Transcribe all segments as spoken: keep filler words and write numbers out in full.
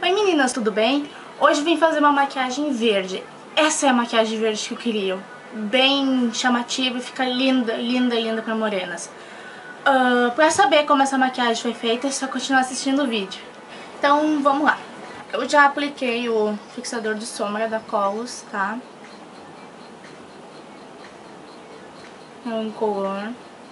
Oi meninas, tudo bem? Hoje vim fazer uma maquiagem verde. Essa é a maquiagem verde que eu queria. Bem chamativa e fica linda, linda, linda pra morenas. Uh, pra saber como essa maquiagem foi feita, é só continuar assistindo o vídeo. Então vamos lá. Eu já apliquei o fixador de sombra da Colors, tá? É um incolor.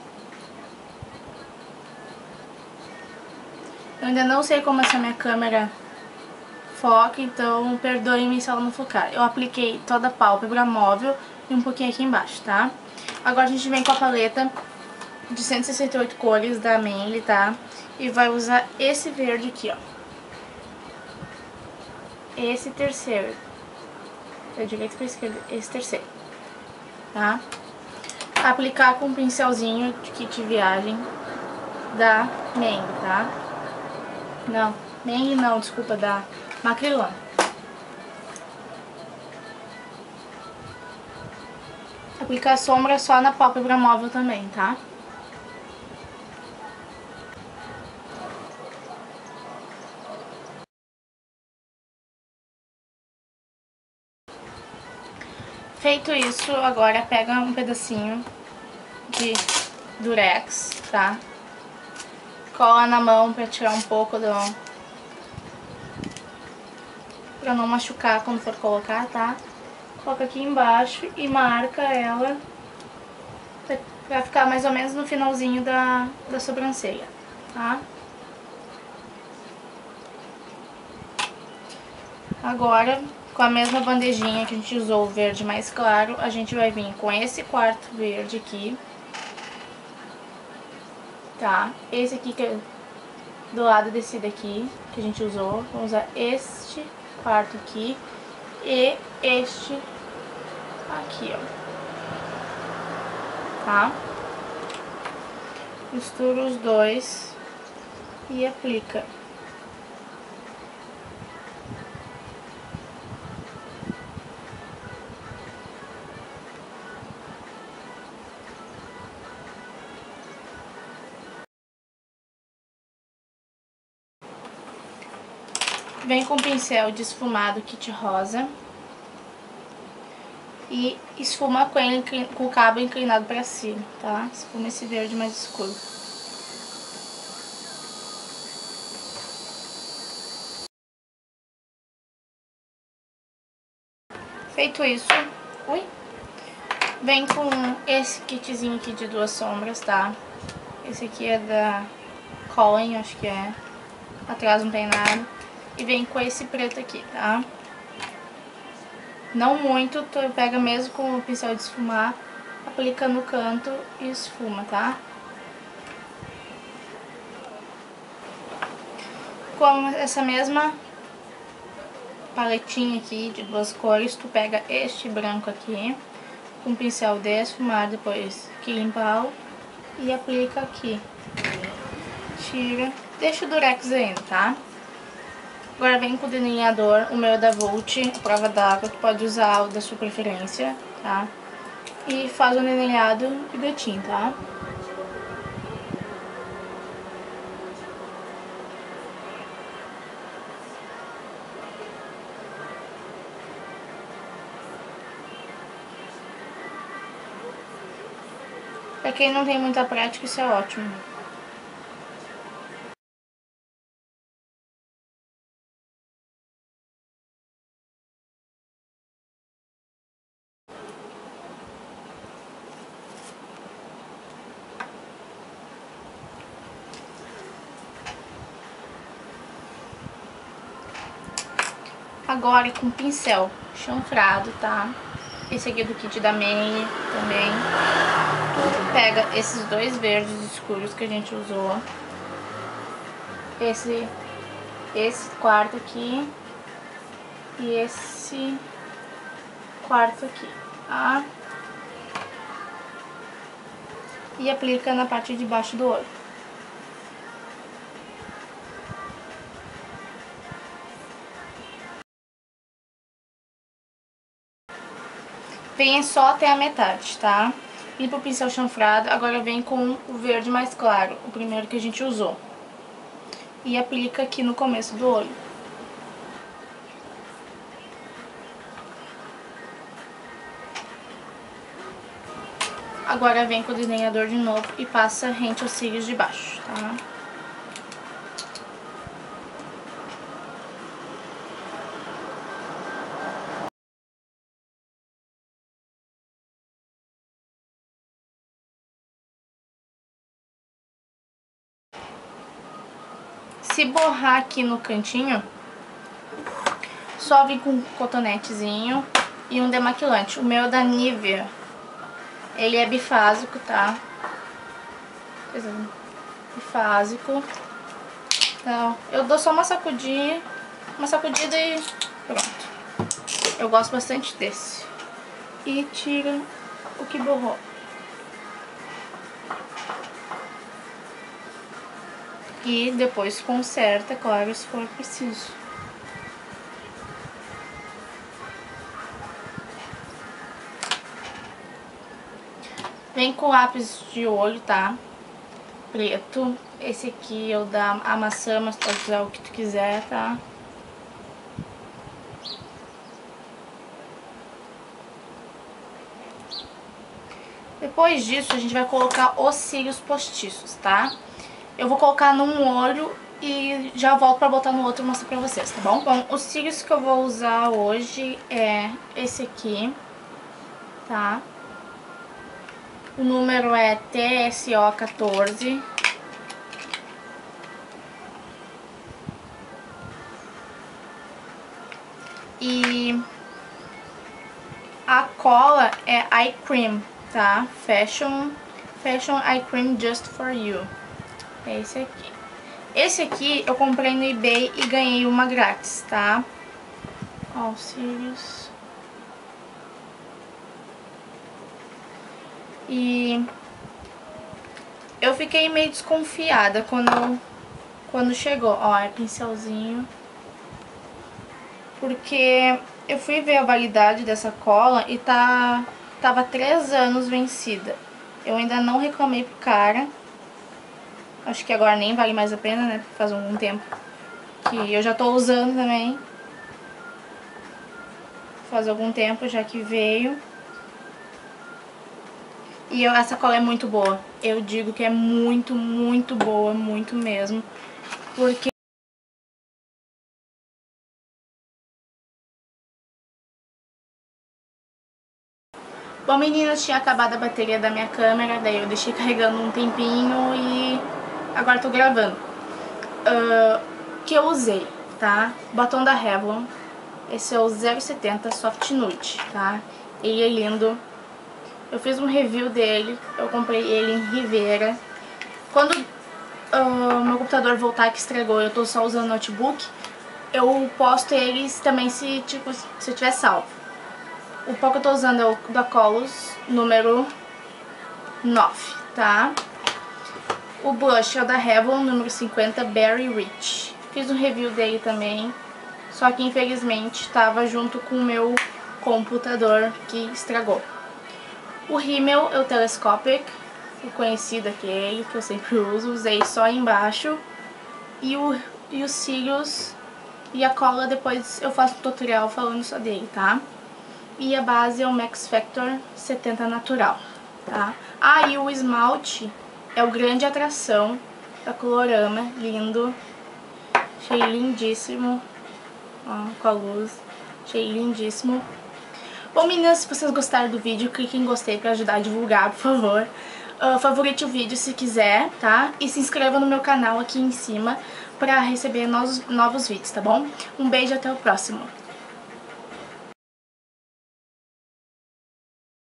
Eu ainda não sei como essa minha câmera foca, então perdoem-me se ela não focar. Eu apliquei toda a pálpebra móvel e um pouquinho aqui embaixo, tá? Agora a gente vem com a paleta de cento e sessenta e oito cores da Manly, tá? E vai usar esse verde aqui, ó. Esse terceiro. Da direita pra esquerda, esse terceiro. Tá? Aplicar com um pincelzinho de kit viagem da Manly, tá? Não, Manly não, desculpa, da Macrylan. Aplicar sombra só na pálpebra móvel também, tá? Feito isso, agora pega um pedacinho de durex, tá? Cola na mão pra tirar um pouco do... pra não machucar quando for colocar, tá? Coloca aqui embaixo e marca ela pra ficar mais ou menos no finalzinho da, da sobrancelha, tá? Agora, com a mesma bandejinha que a gente usou o verde mais claro, a gente vai vir com esse quarto verde aqui, tá? Esse aqui que é do lado desse daqui, que a gente usou, vamos usar este quarto aqui e este aqui, ó, tá? Mistura os dois e aplica. Vem com o pincel de esfumado kit rosa e esfuma com, ele, com o cabo inclinado para cima, tá? Esfuma esse verde mais escuro. Feito isso, ui, vem com esse kitzinho aqui de duas sombras, tá? Esse aqui é da Colin, acho que é. Atrás não tem nada. E vem com esse preto aqui, tá? Não muito, tu pega mesmo com o pincel de esfumar, aplica no canto e esfuma, tá? Com essa mesma paletinha aqui de duas cores, tu pega este branco aqui, com o pincel de esfumar, depois que limpar e aplica aqui. Tira, deixa o durex ainda, tá? Agora vem com o delineador, o meu é da Vult, prova d'água, tu pode usar o da sua preferência, tá? E faz um delineado de gatinho, tá? Pra quem não tem muita prática, isso é ótimo. Agora com pincel chanfrado, tá? Esse aqui é do kit da Manly também. Tu pega esses dois verdes escuros que a gente usou. Esse, esse quarto aqui e esse quarto aqui, tá? E aplica na parte de baixo do olho. Vem só até a metade, tá? Limpa o pincel chanfrado, agora vem com o verde mais claro, o primeiro que a gente usou. E aplica aqui no começo do olho. Agora vem com o delineador de novo e passa rente aos cílios de baixo, tá? Se borrar aqui no cantinho, só vem com um cotonetezinho e um demaquilante. O meu é da Nivea. Ele é bifásico, tá? Bifásico. Então, eu dou só uma sacudinha, uma sacudida e pronto. Eu gosto bastante desse. E tira o que borrou. E depois conserta, claro, se for preciso. Vem com lápis de olho, tá? Preto. Esse aqui é o da Amaçã, mas pode usar o que tu quiser, tá? Depois disso, a gente vai colocar os cílios postiços, tá? Eu vou colocar num olho e já volto pra botar no outro e mostrar pra vocês, tá bom? Bom, os cílios que eu vou usar hoje é esse aqui, tá? O número é T S O quatorze. E a cola é Eye Cream, tá? Fashion, Fashion Eye Cream Just For You. É esse aqui. Esse aqui eu comprei no eBay e ganhei uma grátis, tá? Ó, os cílios. E eu fiquei meio desconfiada quando, quando chegou. Ó, é pincelzinho. Porque eu fui ver a validade dessa cola e tá, tava três anos vencida. Eu ainda não reclamei pro cara. Acho que agora nem vale mais a pena, né? Porque faz algum tempo que eu já tô usando também. Faz algum tempo já que veio. E eu, essa cola é muito boa. Eu digo que é muito, muito boa, muito mesmo. Porque... Bom, meninas, tinha acabado a bateria da minha câmera, daí eu deixei carregando um tempinho e agora tô gravando. Uh, que eu usei, tá? Batom da Revlon. Esse é o zero setenta Soft Nude, tá? Ele é lindo. Eu fiz um review dele, eu comprei ele em Rivera. Quando uh, meu computador voltar que estragou, eu tô só usando notebook, eu posto eles também se, tipo, se eu tiver salvo. O pó que eu tô usando é o da Colos, número nove, tá? O blush é o da Revlon, número cinquenta, Berry Rich. Fiz um review dele também, só que infelizmente tava junto com o meu computador que estragou. O rímel é o Telescopic, o conhecido aquele que eu sempre uso, usei só embaixo. E, o, e os cílios e a cola depois eu faço um tutorial falando só dele, tá? E a base é o Max Factor setenta Natural, tá? Ah, e o esmalte é o Grande Atração da Colorama, lindo. Achei lindíssimo, ó, com a luz, achei lindíssimo. Bom, meninas, se vocês gostaram do vídeo, clique em gostei pra ajudar a divulgar, por favor. Uh, favorite o vídeo se quiser, tá? E se inscreva no meu canal aqui em cima pra receber novos, novos vídeos, tá bom? Um beijo e até o próximo.